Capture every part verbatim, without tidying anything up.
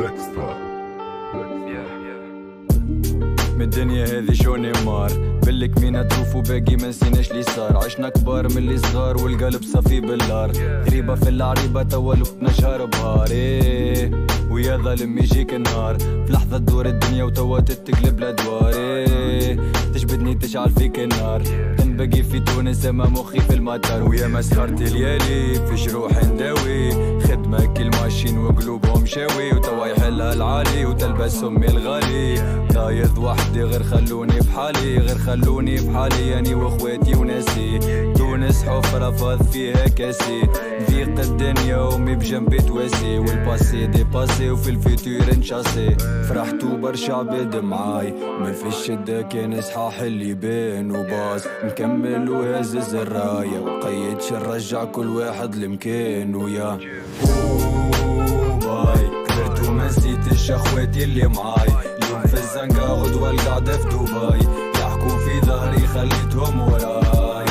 من الدنيا هذي شو نمار بلك مينا تروف وباقي ما نسيناش لي صار. عشنا كبار من اللي صغار والقلب صافي بالنار. غريبة في العريبة توا لفتنا شهر بهار. ايه ويا ظالم يجيك النهار في لحظة تدور الدنيا وتوا تتقلب الادوار. ايه تجبدني تشعل فيك النار تنبقي في تونس اما مخي في المطار. ويا ما سهرت الليالي في جروح نداوي خدمة كل ماشين وقلوبهم شاوي وتوا يحلها العالي وتلبس امي الغالي. ضايض وحدي غير خلوني بحالي غير خلوني بحالي اني واخواتي وناسي. تونس حفرة فاض فيها كاسي ضيق الدنيا وامي بجنبي تواسي والباسي دي باسي وفي الفيتور نشاسي. فرحتو برشا عباد معاي ما في الشدة كان صحاح اللي بين وباص نكمل وهزز الراية وقيدش نرجع كل واحد لمكانو. يا باي كبرت وما نسيتش اخواتي اللي معاي. اليوم في الزنقة غدوة القعدة في دبي يحكوا في ظهري خليتهم وراي.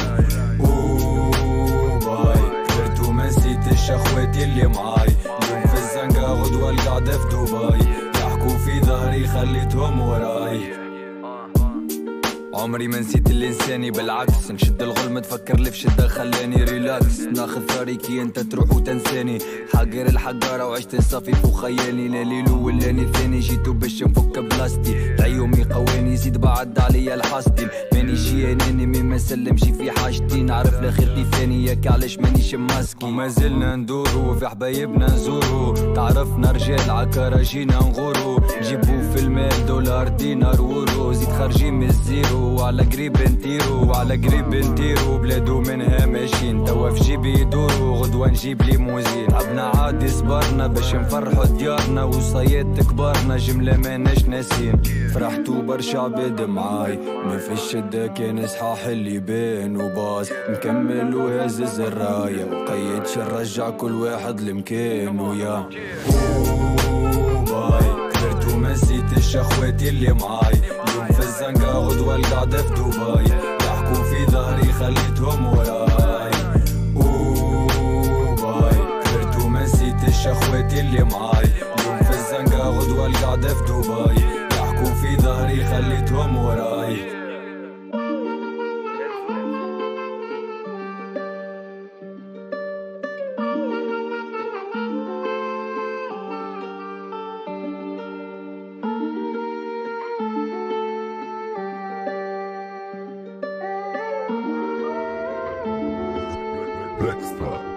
باي كبرت وما نسيتش اخواتي اللي معاي. اليوم في الزنقة غدوة القعدة في دبي يحكوا في ظهري خليتهم وراي. عمري ما نسيت الانساني بالعكس نشد الغلم تفكر لي في شده خلاني ريلاكس. ناخذ ثاري كي انت تروح وتنساني حقر الحقاره وعشت نصافي فوق خيالي. لا ليلو ولا ثاني جيتو باش نفك بلاستي العيومي قواني زيد بعد عليا الحاسدين. ماني شي اناني مي ما سلمش في حاجتي نعرف لاخرتي ثاني ياك علاش مانيش ماسكي. وما زلنا ندورو في حبايبنا نزورو تعرفنا رجال عكا جينا نغورو نجيبو في المال دولار دينار وورو زيد خارجين من الزيرو وعلى قريب نطيرو وعلى قريب نطيرو بلادو منها ماشيين توا في جيبي يدورو غدوة نجيب ليموزين. عبنا عادي صبرنا باش نفرحو ديارنا وصيات كبارنا جملة ماناش ناسين. فرحتو برشا عباد معاي ما في الشدة كان صحاح اللي بين وباص نكمل وهزز الراية وقيدش نرجع كل واحد لمكانو. يا باي كبرت وما نسيتش اخواتي اللي معاي. اليوم في الزنقة غدوة القعدة في دبي يحكوا في ظهري خليتهم وراي. باي كبرت وما نسيتش اخواتي اللي معاي. اليوم في الزنقة غدوة القعدة في دبي يحكوا في ظهري خليتهم وراي. Black Star.